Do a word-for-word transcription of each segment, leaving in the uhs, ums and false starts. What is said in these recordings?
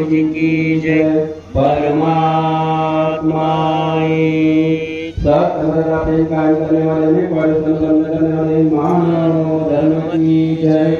जी की जय। परमात्मा सब प्रेम कायम करने वाले में करने वाले मानव धर्म की जय।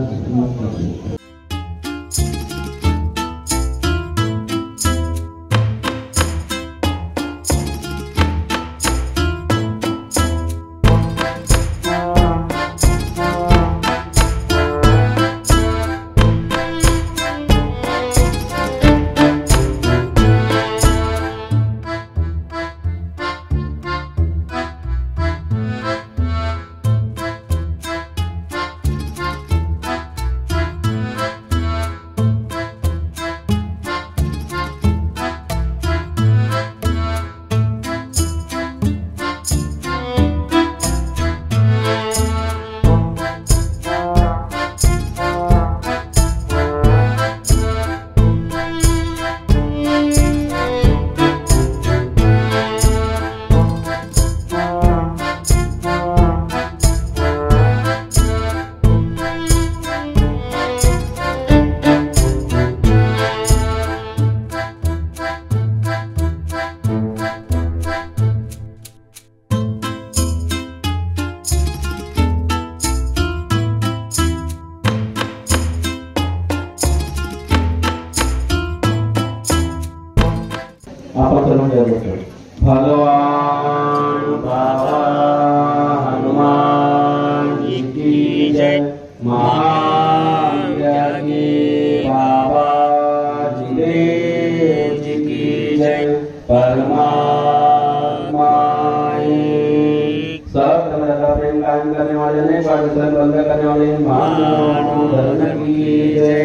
भगवान बाबा हनुमान जी की जय। महाज्ञानी बाबा जिदेव जी की जय। परमात्मा सब प्रेम कायम करने वाले ने पाकिस्तान बंद करने वाले मानव धर्म की जय।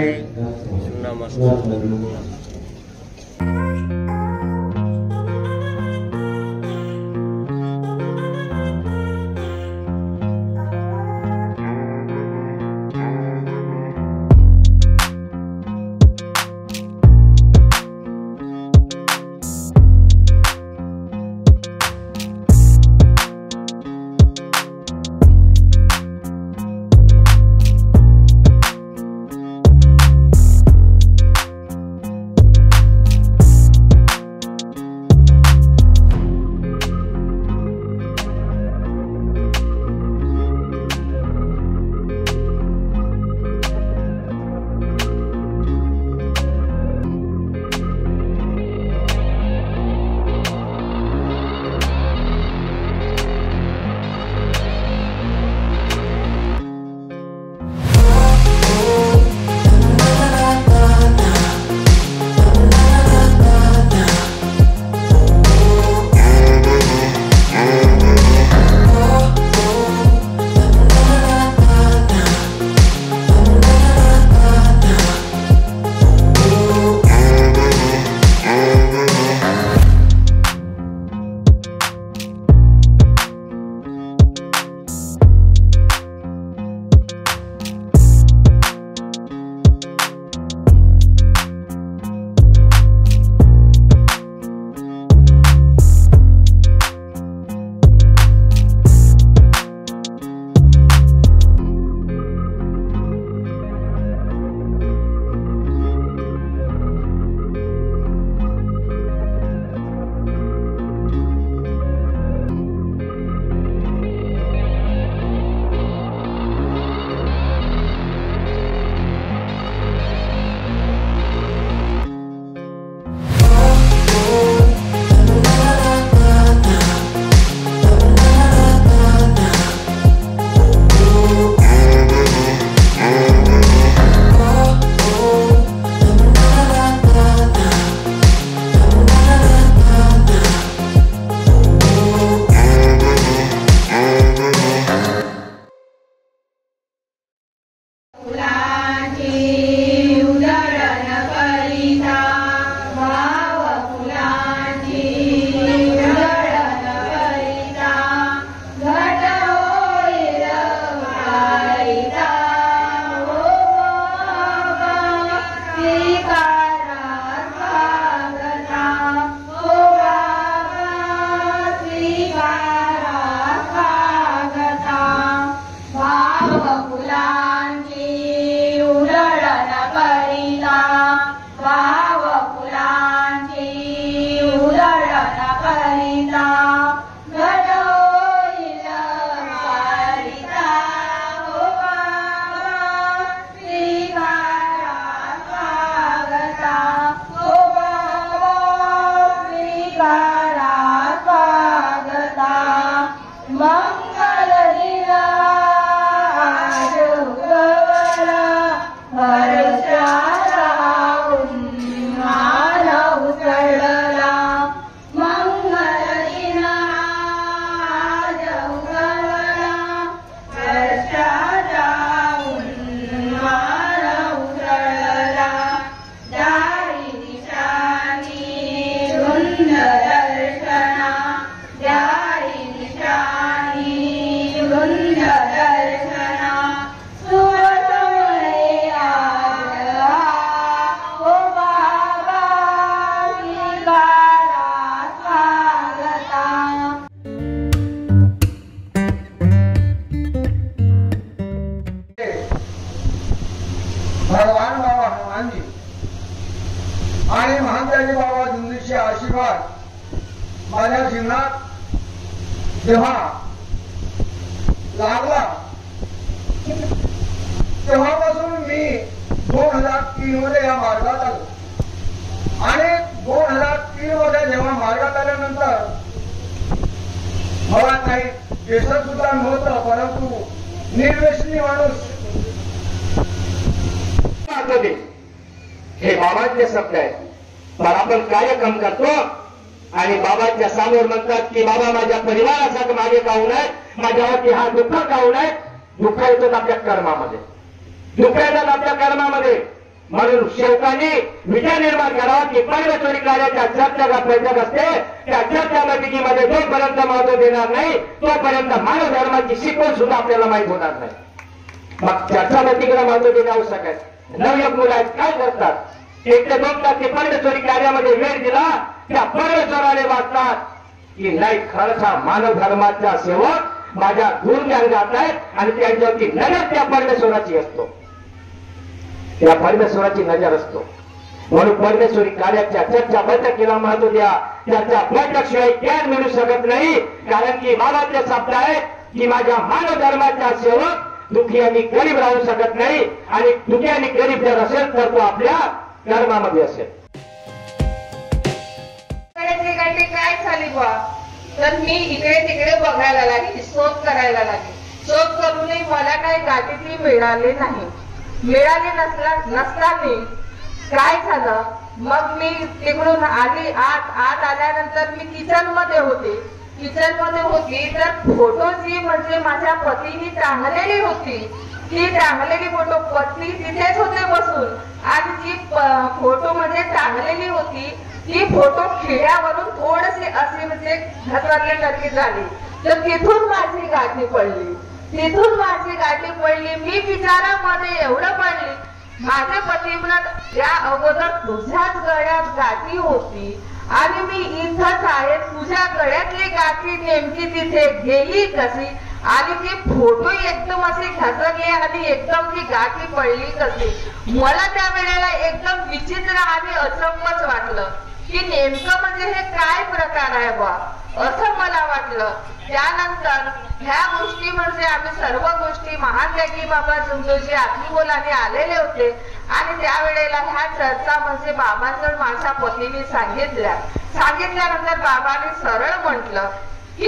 वाव फुलांची उधळण करिता घडोईल पारिता हो बाबा श्रीकारा स्वागता हो बाबा श्रीकारा स्वागता मंगल दिना आज उगवला हर्षाचा उन्माद उसळला मंगल दिना आज उगवला हर्षाचा उन्माद उसळला दारी दिशानी रुंद दर्शना दारी दिशानी रुंद दर्शना सुवसमये आला हो बाबा श्रीकारा स्वागता भगवान बाबा हनुमानजी आणि महांताजी बाबा जुंदीचे आशीर्वाद माझ्या जीवनात जेव्हा लागला तेव्हापासून मी दोन हजार तीन मध्ये या मार्गात आलो आणि दोन हजार तीन मध्ये जेव्हा मार्गात आल्यानंतर मला काही व्यसन सुद्धा नव्हतं, परंतु निर्व्यसनी माणूस हे बाबांचे शब्द आहेत. पण आपण कार्यक्रम करतो आणि बाबांच्या समोर म्हणतात की बाबा माझ्या परिवारासाठी मागे काहून आहे, माझ्यावरती हा दुःख काहून आहे. दुःख येतात आपल्या कर्मामध्ये, दुःख येतात आपल्या कर्मामध्ये. म्हणून शेवकांनी विचार निर्माण करावा की परमेश्वरी कार्याच्या चर्चा बैठक असते, त्या चर्चा बैठकीमध्ये जोपर्यंत महत्व देणार नाही तोपर्यंत मानव धर्माची शिकवण सुद्धा आपल्याला माहीत होणार नाही. मग चर्चा बैठकीला महत्व देणे आवश्यक आहे. नवयुवक मुलं आहेत, काय करतात, एक ते दोन तास ते परमेश्वरी कार्यामध्ये वेळ दिला त्या परमेश्वराने वाटतात की नाही खरंच हा मानव धर्माचा सेवक माझ्या गुणगान गात आहेत आणि त्यांच्यावरती नजर त्या परमेश्वराची असतो, त्या परमेश्वराची नजर असतो. म्हणून परमेश्वरी कार्याच्या चर्चा बैठकीला महत्व द्या. त्याच्या बैठकशिवाय ज्ञान मिळू शकत नाही. कारण की बाबाचे शब्द आहेत की माझ्या मानव धर्माचा सेवक दुःखी आणि गरीब राहू शकत नाही आणि दुःखी आणि गरीब जर असेल तर तो आपल्या कर्मामध्ये असेल. काय झाली बा तर मी इकडे तिकडे बघायला लागली, शोध करायला लागली. शोध करूनही मला काही गाठीतली मिळाली नाही. मिळाली नसला नसताना काय झालं, मग मी तिकडून आली. आत आत आल्यानंतर मी किचन मध्ये होते. किचन मध्ये होती तर फोटो जी म्हणजे माझ्या पतीने टांगलेली होती, ती टांगलेली फोटो पत्नी तिथेच होते बसून आणि जी फोटो म्हणजे टांगलेली होती ती फोटो खिळ्यावरून थोडीशी अशी म्हणजे घसरल्यासारखी झाली. तर तिथून माझी गाठी पडली, तिथून माझी गाठी पडली. मी विचारामध्ये एवढं पडली, माझे पती म्हणत या अगोदर तुझ्याच गळ्यात गाठी होती आणि मी इथंच आहे, तुझ्या गळ्यातली गाठी नेमकी तिथे गेली कशी आणि ती फोटो एकदम अशी घसरली आणि एकदम ती गाठी पडली कशी. मला त्या वेळेला एकदम विचित्र आणि अचंबच वाटलं की नेमकं म्हणजे हे काय प्रकार आहे बा, असं मला वाटलं. त्यानंतर ह्या गोष्टी म्हणजे आम्ही सर्व गोष्टी महान त्यागी बाबा जुंदोजी आत्मीबोलाने आलेले होते आणि त्यावेळेला ह्या चर्चा म्हणजे बाबांजवळ माझ्या पतीने सांगितल्या. सांगितल्यानंतर बाबांनी सरळ म्हटलं की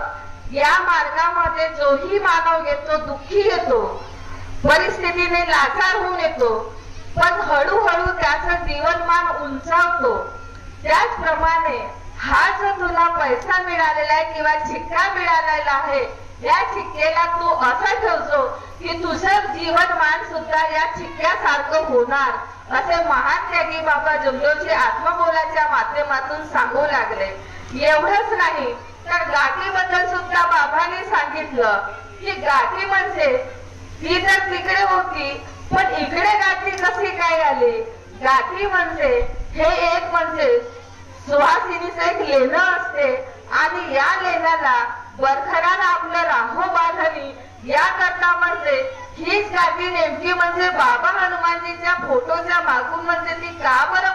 बघ या मार्गामध्ये जोही मानव येतो दुःखी येतो, परिस्थितीने लाचार होऊन येतो, पण हळूहळू त्याचं जीवनमान उंचावतो. त्याचप्रमाणे हा जो तुला पैसा मिळालेला आहे किंवा शिक्का मिळालेला आहे या शिक्केला तू असा ठेवतो की तुझं जीवनमान सुद्धा या शिक्क्यासारखं होणार, असे महान त्यागी बाबा जुंदोजी आत्मबोलाच्या माध्यमातून सांगू लागले. एवढंच नाही तर गाठीबद्दल सुद्धा बाबांनी सांगितलं की गाठी म्हणजे ती तर तिकडे होती पण इकडे गाठी कशी काय आली. गाठी म्हणजे हे एक म्हणजे सुवासिनीचं एक लेणं असते आणि या लेण्याला बरखराला आपलं राहो बांधणी या करता म्हणजे हीच गाठी नेमकी म्हणजे बाबा हनुमानजीच्या फोटोच्या मागून म्हणजे ती का बरं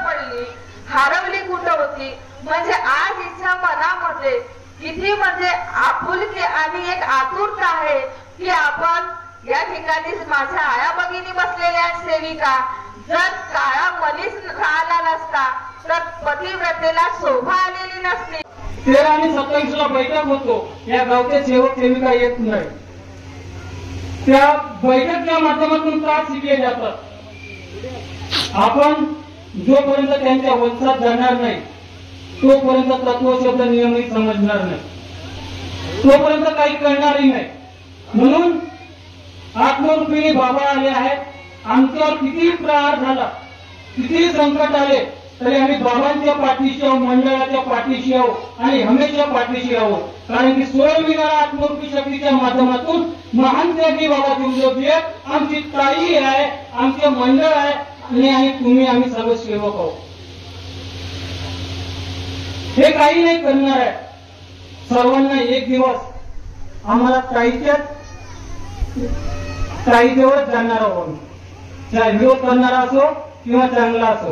हरवली कुठं होती? म्हणजे आज इच्छा मनामध्ये किती म्हणजे आपुलकी आणि एक आतुरता आहे की आपण या ठिकाणी माझ्या आया भगिनी बसलेल्या सेविका, जर काळा मनीस राहिला नसता तर पतिव्रतेला शोभा आलेली नसती. तेरा आणि सत्तावीस ला बैठक होतो, या गावच्या सेवक सेविका येत नाही. त्या बैठकीच्या माध्यमातून का शिकले जातात? आपण जोपर्यंत त्यांच्या वंशात जाणार नाही तोपर्यंत तत्वशब्द नियमित समजणार नाही, तोपर्यंत काही करणारही नाही. म्हणून आत्मरूपीने बाबा आले आहेत. आमच्यावर किती प्रहार झाला, किती संकट आले तरी आम्ही बाबांच्या पाठीशी आहोत, मंडळाच्या पाठीशी आहोत आणि हमेशा पाठीशी आहोत. कारण की सोळविणारा आत्मरूपी शक्तीच्या माध्यमातून महान त्यागी बाबा जिवलजी आमची ताई आहे, आमचे मंडळ आहे आणि आम्ही तुम्ही आम्ही सर्व सेवक आहोत. हे काही नाही करणार आहे. सर्वांना एक दिवस आम्हाला ताईच्या ताईजवळच जाणार आहोत, चाहे विरोध करणारा असो किंवा चांगला असो.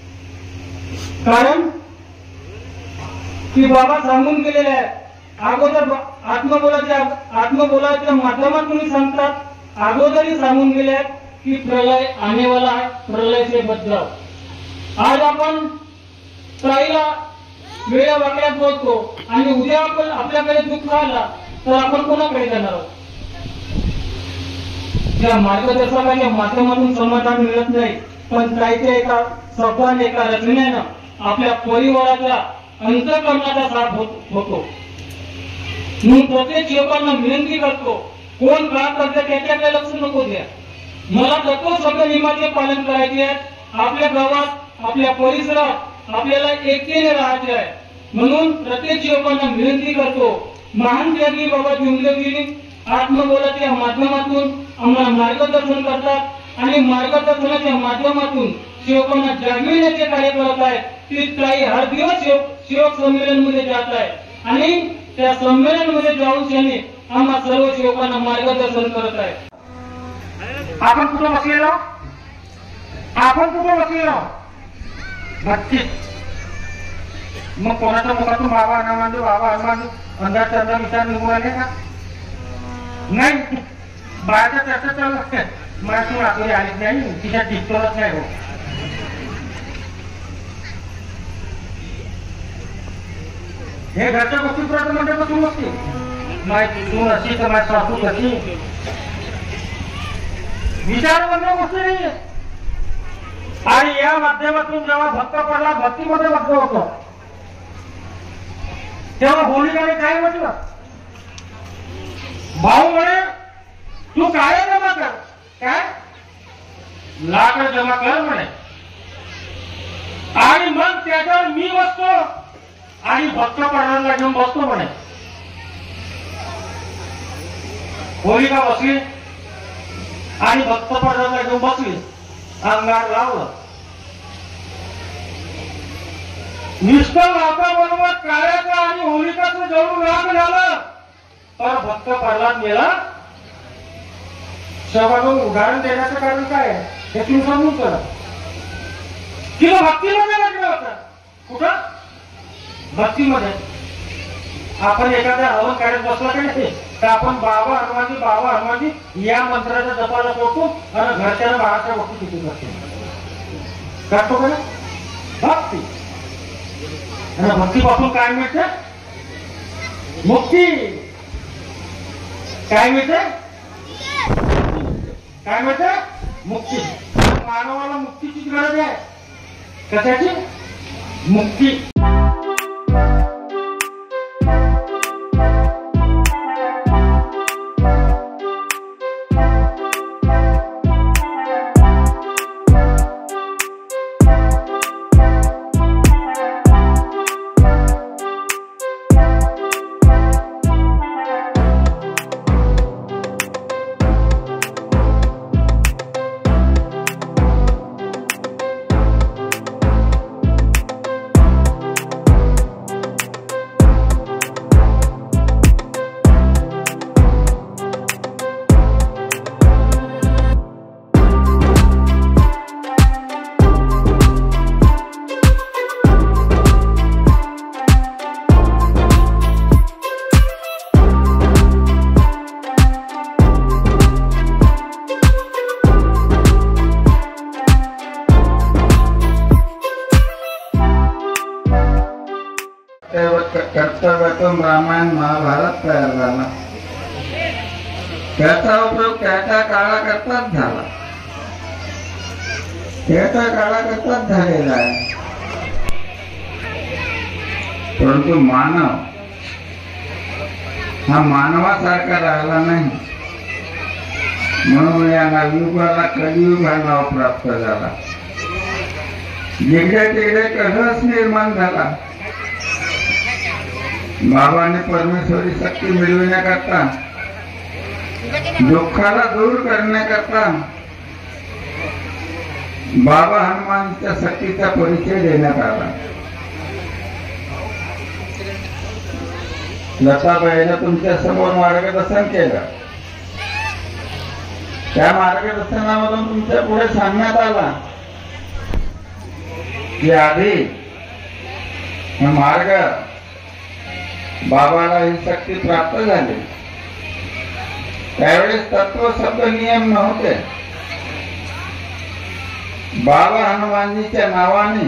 कारण की बाबा सांगून गेलेले आहे अगोदर आत्मबोलाच्या आत्मबोलाच्या माध्यमातून सांगतात, अगोदरही सांगून गेले आहेत की प्रलय आनेवाला आहे, प्रलय से बच जाओ. आज आपण ताईला वेळा वाकड्यात बोलतो आणि उद्या आपण आपल्याकडे दुःख आला तर आपण कोणाकडे जाणार आहोत? या मार्गदर्शकाच्या माध्यमातून समाधान मिळत नाही, पण ताईच्या एका शब्दाने एका रचनेनं आपल्या परिवाराच्या अंतःकरणाचा साथ होतो. म्हणून प्रत्येक युवकांना विनंती करतो, कोण का करते त्याच्याकडे लक्ष नको द्या. मला तत्व शब्द नियमाचे पालन करायचे आहे. आपल्या गावात आपल्या परिसरात आपल्याला एकतेने राहायचे आहे. म्हणून प्रत्येक युवकांना विनंती करतो, महान त्यागी बाबा जिवलजी आत्मबोलाच्या माध्यमातून आम्हाला मार्गदर्शन करतात आणि मार्गदर्शनाच्या माध्यमातून सेवकांना जागविण्याचे कार्य करत आहेत. ती ताई हर दिवस सेवक संमेलन मध्ये जात आहे आणि त्या संमेलन मध्ये जाऊन त्याने आम्हा सर्व सेवकांना मार्गदर्शन करत आहे. आपण कुठं बसलेलो? आपण कुठं बसलेलो? नक्कीच. मग कोणाच्या मुखातून बाबा हनुमान बाबा हनुमान अंदाज चंदा विचार निघून आले का? नाही. बाहेरच्या चर्चा चालू असते, माझ्यातून आतुरी आलीच नाही, तिच्या डिस्टोरच नाही हो. हे घरच्या गोष्टी पुरवठा म्हणजे बसून बसते. माझी तू अशी तर माझी सासू कशी, विचार बनण्या गोष्टी नाही. आणि या माध्यमातून जेव्हा भक्त पडला, भक्तीमध्ये भक्त होतो, तेव्हा होलिकाने काय म्हटलं? भाऊ म्हणे तू काय जमा कर, काय लाकड जमा कर म्हणे, आणि मग त्याच्यावर मी बसतो आणि भक्त पडणाऱ्याला घेऊन बसतो म्हणे. होलिका बसली आणि भक्त पडणाऱ्याला घेऊन बसली, अंगार लावलं. निष्ठा बरोबर काळ्याचं आणि होलिकाचं जवळ राग झालं तर भक्त प्रल्हाद मेला. सभागृह उदाहरण देण्याचं कारण काय आहे हे तुम्ही समजून करा. किंवा भक्तीमध्ये म्हटलं होतं, कुठं भक्तीमध्ये आपण एखाद्या हवन कार्यात बसला की नाही तर आपण बाबा हनुमानजी बाबा हनुमानजी या मंत्राच्या जपाला करतो आणि घरच्या बाहेरच्या गोष्टी किती करतो करतो का? भक्ती. आणि भक्तीपासून काय मिळते? मुक्ती. काय मिळते? काय मिळते? मुक्ती. मानवाला मुक्तीची गरज आहे. कशाची? मुक्ती. कर्तव्यातून रामायण महाभारत तयार झाला. त्याचा उपयोग त्या त्या काळाकरताच झाला, त्या त्या काळाकरताच झालेला आहे. परंतु मानव हा मानवासारखा राहिला नाही, म्हणून या नवयुगाला कलियुग हा नाव प्राप्त झाला. जिकडे तिकडे कलह निर्माण झाला. बाबाने परमेश्वरी शक्ती मिळविण्याकरता, दुःखाला दूर करण्याकरता बाबा हनुमानच्या शक्तीचा परिचय देण्यात आला. लताबाईनं तुमच्या समोर मार्गदर्शन केलं. त्या मार्गदर्शनामधून तुमच्या पुढे सांगण्यात आला की आधी हा मार्ग बाबाला ही शक्ती प्राप्त झाली. त्यावेळेस तत्व शब्द नियम नव्हते. बाबा हनुमानजीच्या नावाने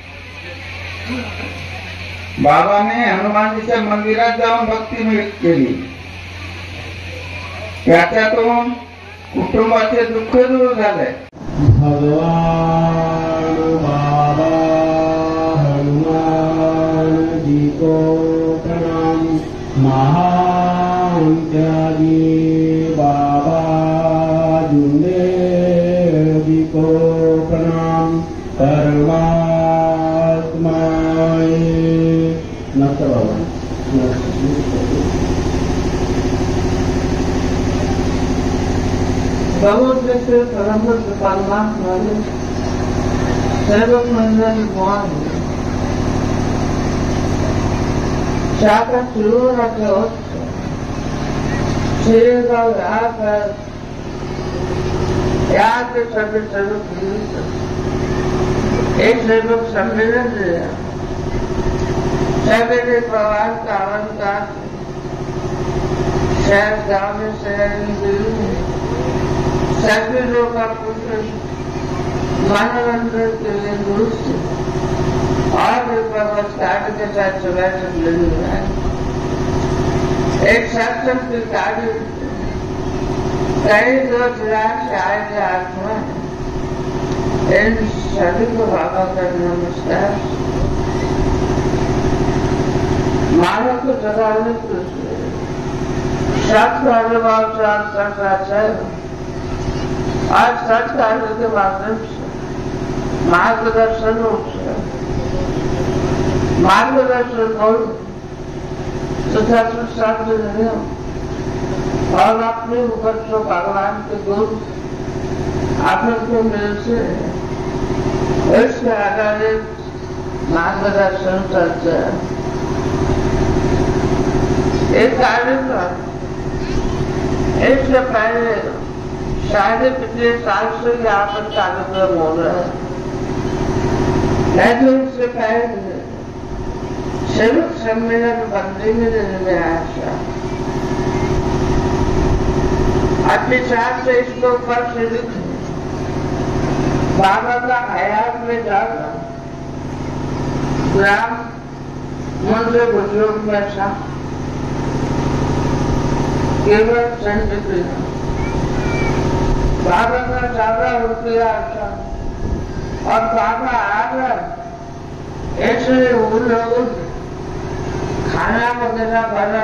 बाबाने हनुमानजीच्या मंदिरात जाऊन भक्ती केली. त्याच्यातून कुटुंबाचे दुःख दूर झाले. भगवान बाबा हनुमान जी को प्रणाम. महान त्यागी बाबा जुंदेव जी को प्रणाम. परमात्माए नमस्ते बाबा. भगवत से परम परमात्मा सेवक मंडल भगवान शाखा शुरू रखे श्री का यहाँ पर यहाँ के सभी सेवक एक सेवक सम्मेलन दिया. सवेरे प्रवास का आवन का शहर गाँव में शहर सभी लोग पुत्र मनोरंजन के लिए दुरुस्त और कार्ड के साथ सुबह से मिल रहा है. एक सत्संग की कार्य कई दो चिराग से आएंगे आत्मा. इन सभी को बाबा का नमस्कार. मानव को जगाने के सत्य अनुभव से आज सच कार्य के माध्यम से मार्गदर्शन मार्गदर्शन हो तथा शब्द नहीं और अपने ऊपर जो भगवान के गुरु आपको को मिल से इसके आधारित मार्गदर्शन करते हैं. एक कार्यक्रम इससे पहले शायद पिछले साल से यहाँ पर कार्यक्रम हो रहा है. लेकिन इससे पहले सेवक सम्मेलन बंदी में लेने आया. अपने साथ से इसको ऊपर से बाबा का हयात में जाकर ग्राम मंदिर बुजुर्ग में सा केवल संत बाबा का ज्यादा रुपया था और बाबा आ गए ऐसे उन लोगों खाना वगैरह बना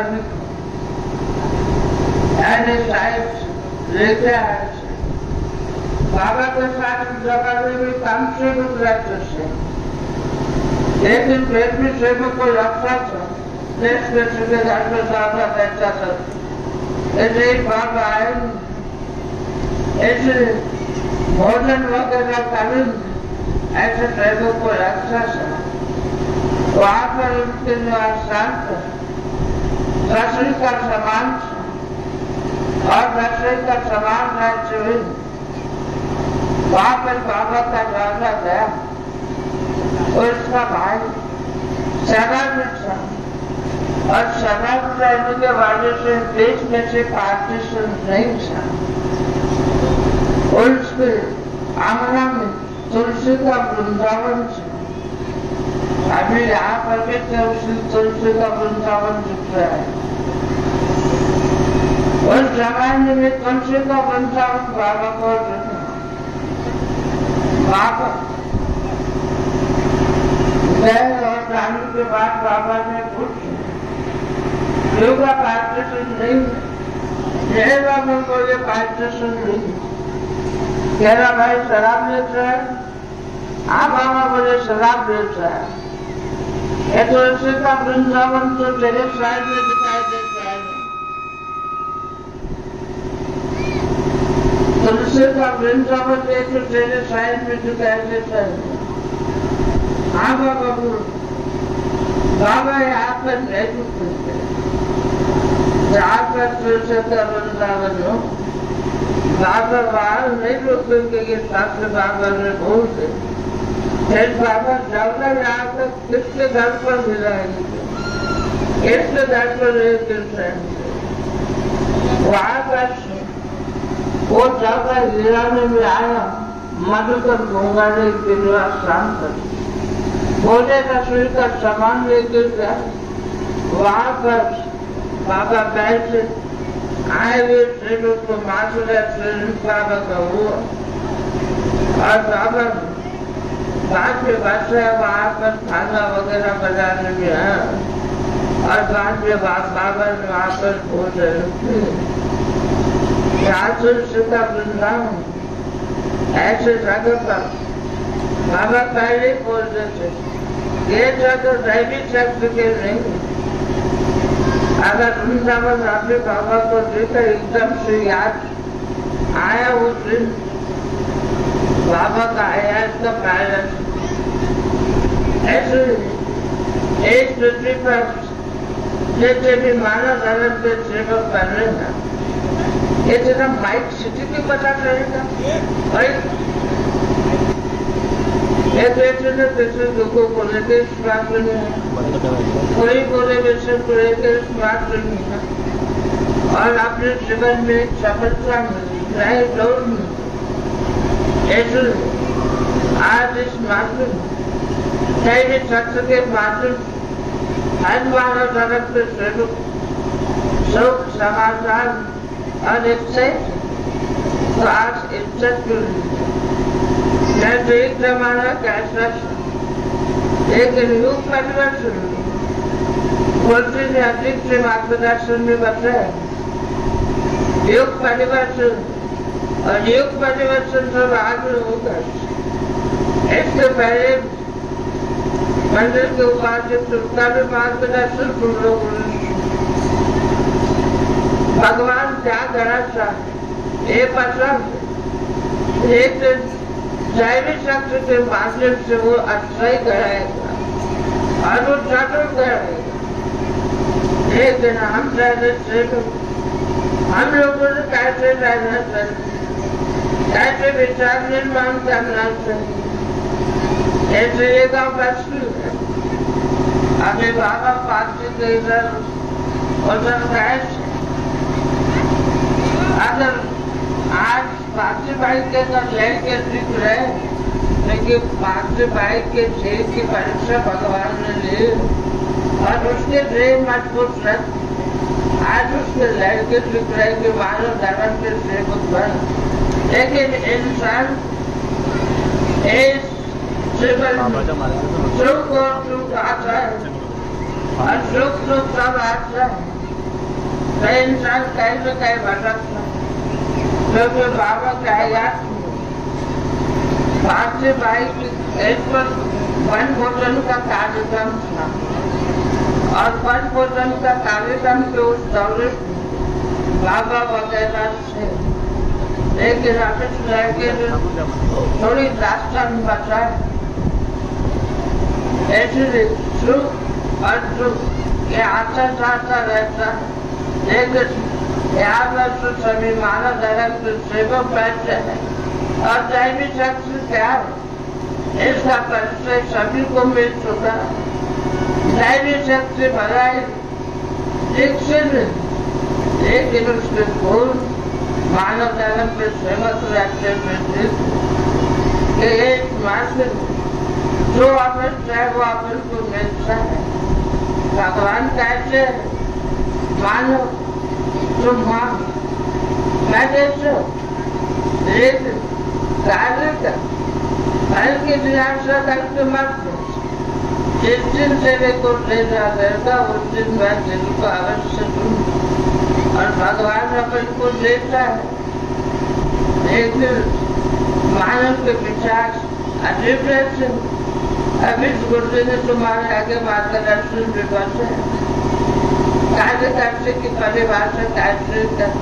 ऐसे साहिब लेके आए. बाबा के साथ जगह में भी काम से रुक रहते थे, लेकिन पेट में सेवक को रखा था. देश में सीधे घर में ज्यादा बैठा था. ऐसे एक बाबा आए ऐसे भोजन वगैरह करें ऐसे सेवकों को रक्षा से वहाँ पर उनके जो शांत रसोई का सामान और रसोई का सामान रहते हुए वहाँ पर बाबा का राजा गया और उसका भाई शराब था और शराब रहने के वजह से देश में से पार्टीशन नहीं था. और उसके आंगना में तुलसी का वृंदावन अभी यहाँ पर भी तुलसी का वृंदावन दिख रहा है। उस जमाने में तुलसी का वृंदावन बाबा को बाबा गए और जाने के बाद बाबा ने पूछा योगा पार्टीशन नहीं जय बाबा को ये पार्टीशन नहीं। कह रहा भाई शराब लेता है? हाँ बाबा बोले शराब लेता है। ये तुलसी का वृंदावन तो तेरे साइड में दिखाई देता है। तुलसी का वृंदावन ये तो तेरे साइड में दिखाई देता है। हाँ बाबा बोलो बाबा यहाँ पर नहीं रुकते जहाँ पर तुलसी का वृंदावन हो बाबा बाहर नहीं रुकेंगे। ये शास्त्र बाबा ने बोल दे फिर बाबा जाऊंगा यहाँ तक किसके घर पर मिलाएंगे किसके घर पर वहां पर वो जाऊंगा गिराने में आया मधुकर घूंगाने के लिए शाम तक बोले रसोई का सामान लेकर गया। वहां पर बाबा बैठे आए हुए ट्रेनों को मासूरा ट्रेन बाबा का हुआ और बाबा बाद में बादशाह वहाँ पर खाना वगैरह बनाने में आया और बाद में बाबा ने वहाँ पर भोजन तुलसी का वृंदावन ऐसे जगह पर बाबा पहले बोलते थे ये जगह दैवी शक्ति के नहीं। अगर वृंदावन आपने बाबा को देखा एकदम से याद आया वो दिन बाबा का आया इसका कारण ऐसे एक पृथ्वी पर जैसे भी मानव धर्म के सेवक कर रहे हैं ये जरा माइक सिटी भी पता चलेगा भाई ये बेटे ने किसी दुखों को लेकर स्मार्ट नहीं है कोई बोले विषय को लेकर स्मार्ट नहीं है और अपने जीवन में सफलता मिली चाहे दौड़ मिली। ऐसे आज इस माध्यम दैवी शक्ति के माध्यम हर मानव धर्म के स्वरूप सुख समाधान और इज्जत तो आज इज्जत क्यों नहीं। एक जमाना कैसा लेकिन युग परिवर्तन बोलते ने अधिक से मार्गदर्शन में बताया युग परिवर्तन और युग परिवर्तन सब आगे होगा। इससे पहले मंदिर के उपासक का भी मार्गदर्शन तुम लोगों ने भगवान क्या करना चाहे ये पसंद एक दैवी शक्ति के माध्यम से वो अच्छा ही कराएगा और वो जरूर कराएगा। लेकिन हम चाहते हम लोगों ने कैसे रहना चाहिए कैसे विचार निर्माण करना चाहिए ऐसे ये गाँव मुश्किल है। अभी बाबा पार्टी के इधर उधर कैसे अगर आज पार्टी भाई के अंदर लेके दिख रहे लेकिन पार्टी भाई के जेल की परीक्षा भगवान ने ली और उसके जेल मत पूछ रहे आज उसके लड़के दिख रहे कि मानव धर्म के सेवक बन। लेकिन इंसान इस जीवन सुख और सुख आता है और सुख सुख सब आता है तो इंसान कैसे कहीं भटकता क्योंकि बाबा का याद पार्टी भाई एक पर वन भोजन का कार्यक्रम था और वन भोजन का कार्यक्रम के उस दौरे बाबा वगैरह थे। लेकिन अब इस लड़के ने थोड़ी रास्ता में बचा ऐसे सुख और दुख ये आता जाता रहता लेकिन यहाँ पर तो सभी मानव धर्म के सेवक बैठते हैं और दैवी शक्ति क्या है इसका परिचय सभी को मिल चुका। दैवी शक्ति बनाए दीक्षित लेकिन उसके गुण मानव धर्म के सेवक रहते हुए एक मासिक जो अमृत है वो अमृत को मिलता है। भगवान कहते मानो तुम मान मैं देते लेकिन कार्य का फल की निराशा करके मत दो। जिस दिन तेरे को लेना रहेगा उस दिन मैं दिल को अवश्य दूंगा। और भगवान अपन को देता है लेकिन मानव के विचार अजीब रहते। अभी गुरुजी ने तुम्हारे आगे मार्गदर्शन भी बचे कार्य करते की परिभाषा कार्य कर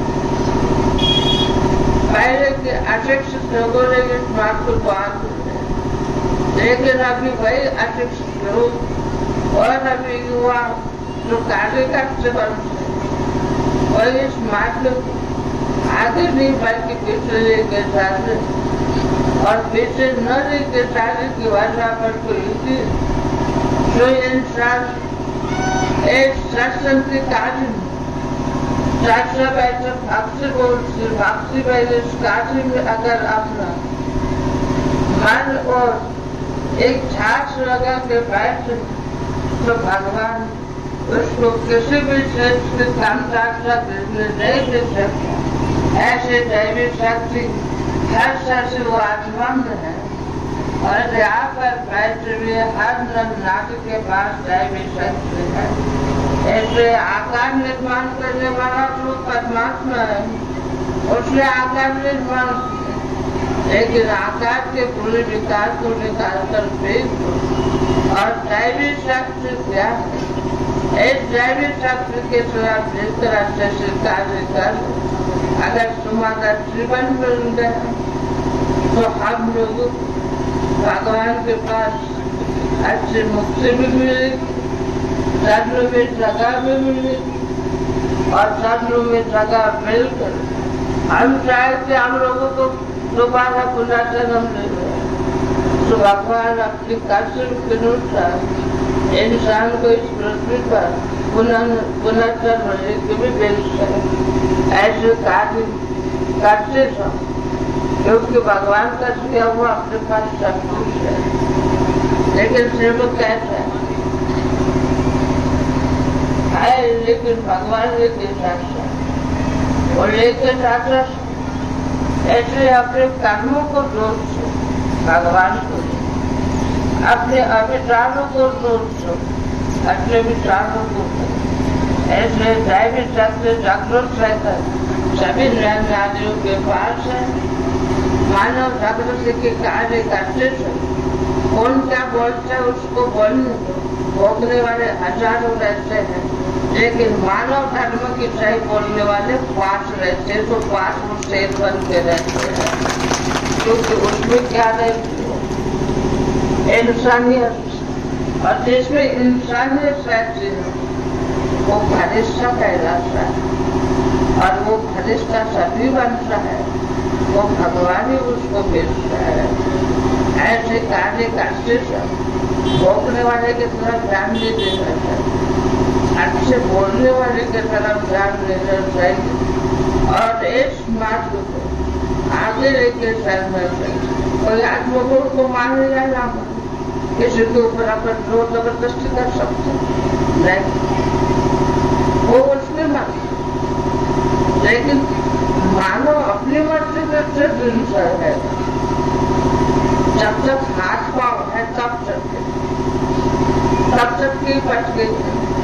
पहले के अशिक्षित लोगों ने इस बात को बात लेकिन अभी वही अशिक्षित लोग और अभी युवा जो कार्य करते बनते वही इस मार्ग आगे नहीं बल्कि पीछे लेके जाते और पीछे न लेके जाने की वजह पर कोई जो इंसान एक सत्संग के कार्य शास्त्र बैठे भक्ति बोलते भक्ति बैठे इस कार्य में अगर अपना मन और एक झांस लगा के बैठे तो भगवान उसको किसी भी श्रेष्ठ कामकाज देने नहीं दे सकता। ऐसे दैवी शक्ति हर शख्स वो आत्मा में है और यहाँ पर बैठे हुए हर नर नारी के पास दैवी शक्ति है। ऐसे आकार निर्माण करने वाला जो परमात्मा है उसने आकार निर्माण किया लेकिन आकार के पूरे विकास को निकाल कर फेंक दो। और दैवी शक्ति क्या है? इस दैवी शक्ति के साथ जिस तरह से कार्य कर अगर तुम्हारा जीवन मिल गया तो हम लोग भगवान के पास अच्छी मुक्ति भी मिलेगी, सदनों में जगह भी मिली और सदनों में जगह मिलकर हम चाहते हम लोगों को दोबारा पुनर्जन्म ले तो भगवान अपनी कर्तव्य के अनुसार इंसान को इस पृथ्वी पर पुनर्जन्म लेके भी भेजता है। ऐसे कार्य करते सब क्योंकि भगवान का किया हुआ अपने पास सब कुछ है। लेकिन सेवक कैसा है लेकिन भगवान लेके जाता और लेके जाता ऐसे अपने कर्मों को दोष भगवान को अपने अभिचारों को दोष अपने विचारों को ऐसे दैवी शक्ति जागृत रहकर सभी न्यायाधियों के पास है। मानव जागृति के कार्य करते थे कौन क्या बोलता है उसको बोलने भोगने वाले हजारों रहते हैं लेकिन मानव धर्म की सही बोलने वाले पास रहते हैं तो पास वो शेर बन के रहते हैं क्योंकि उसमें क्या रहती है इंसानियत और जिसमें इंसानियत रहती है वो फरिश्ता कहलाता है और वो फरिश्ता सभी बनता है वो भगवान ही उसको भेजता है। ऐसे कार्य करते सब भोगने वाले की तरफ ध्यान नहीं देना चाहिए, अच्छे बोलने वाले की तरफ ध्यान देना चाहिए और इस मार्ग को आगे लेके चलना चाहिए। कोई आज लोगों को मानेगा ना किसी के ऊपर अपन जोर जबरदस्ती कर सकते नहीं वो उसमें मान लेकिन मानो अपनी मर्जी से जिंदा है जब तक हाथ पाँव है तब तक तब तक की बच गई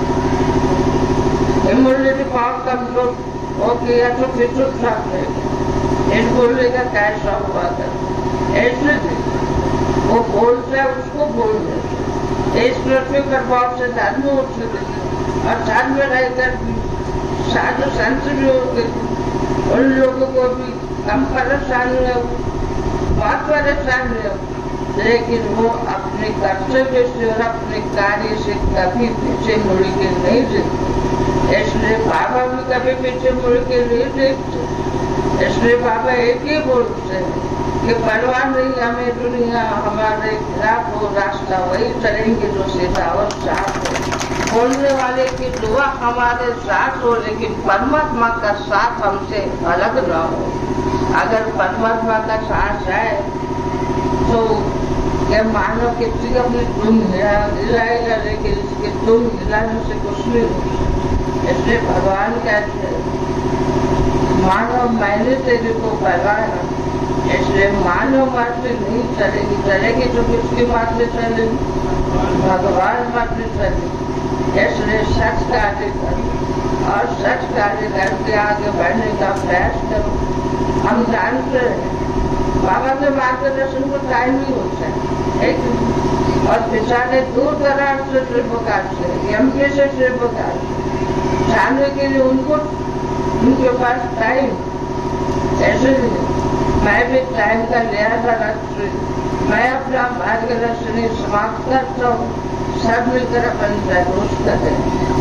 इम्यूनिटी पावर कमजोर हो गया तो फिर चुप सकते इन बोलने का कैसा हुआ था ऐसे वो बोलता है उसको बोलने इस पृथ्वी पर बहुत से धर्म उठ चुके और धर्म में रहकर साधु संत भी हो गए उन लोगों को भी कम परेशानी है बहुत परेशानी है लेकिन वो अपने कर्तव्य से और अपने कार्य से कभी पीछे मुड़ के नहीं देखते। इसलिए बाबा भी कभी पीछे मुड़ के नहीं देखते। इसलिए बाबा एक ही बोलते हैं कि परवाह नहीं हमें दुनिया हमारे खिलाफ हो रास्ता वही चलेंगे जो सीधा और साफ हो। बोलने वाले की दुआ हमारे साथ हो लेकिन परमात्मा का साथ हमसे अलग न हो। अगर परमात्मा का साथ है तो कि मानो किसी को अपनी तुम हिला हिलाएगा लेकिन इसके तुम हिलाने से कुछ नहीं हो। इसलिए भगवान कहते हैं मानो मैंने तेरे को पहलाया, इसलिए मानव बात से नहीं चलेगी, चलेगी तो किसकी बात से चलेगी? भगवान बात से चलेगी। इसलिए सच कार्य करो और सच कार्य करके आगे बढ़ने का प्रयास करो। हम जानते हैं बाबा के मार्गदर्शन को टाइम नहीं होता है एक और पिछाने दूर दराज से शिल्पकार से एमपी से शिल्पकार जाने के लिए उनको उनके पास टाइम ऐसे नहीं। मैं भी टाइम का लिहाज रखती, मैं अपना मार्गदर्शन समाप्त करता हूँ। सब मिलकर अपन जयघोष करें।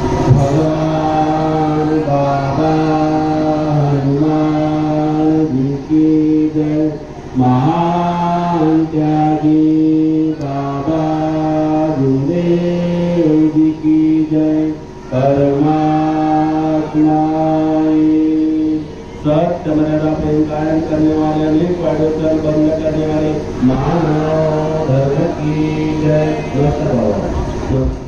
भगवान बाबा हनुमान जी की जय, महान त्यागी बाबा गुरुदेव जी की जय। परमात्मा सत्य मर्यादा प्रेम कायम करने वाले, अनेक वादोत्तर बंद करने वाले महान धर्म की जय। नमस्कार बाबा।